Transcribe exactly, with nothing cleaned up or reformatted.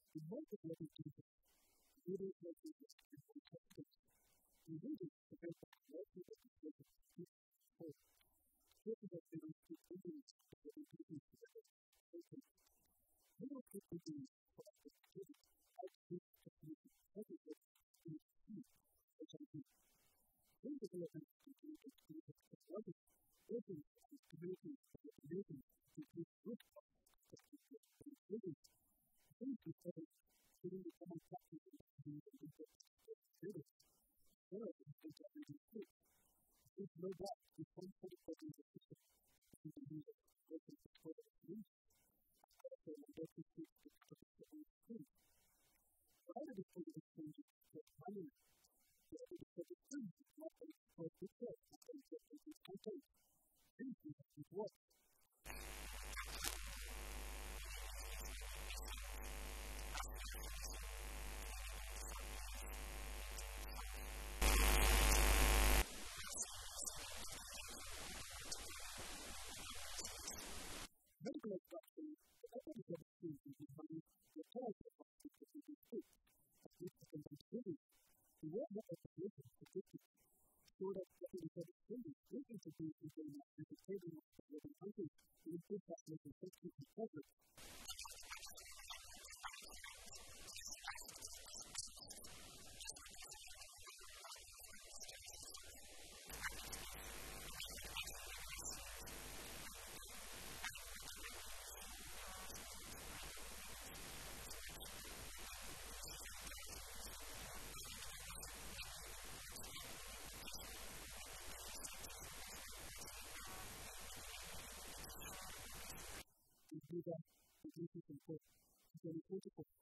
The most of what we do is really making this important. We need to prevent the creation of the state of peace and hope. This is what we need to do for the people together. We will keep the news for the students as this technique everything in the team, which I do. We develop and continue to create technology, building and communities for the community to keep good health, technical and living. These people doing the common practice in the community and the students. There is a interpreting state. There's no doubt we can't put it in the system to the user working for the community. Also, we work with people to cover the own school. Rather than putting the changes to money, we are able to put the students in not only for the kids, but also for the content. These things have worked. Medical instruction, the evidence of the students is behind the character of the people in the state. As this is an experience, we will have a solution to this so that the evidence of the students will introduce into the education of the living countries to improve that living safety and pleasure. We do that, we do this in court, it's very critical.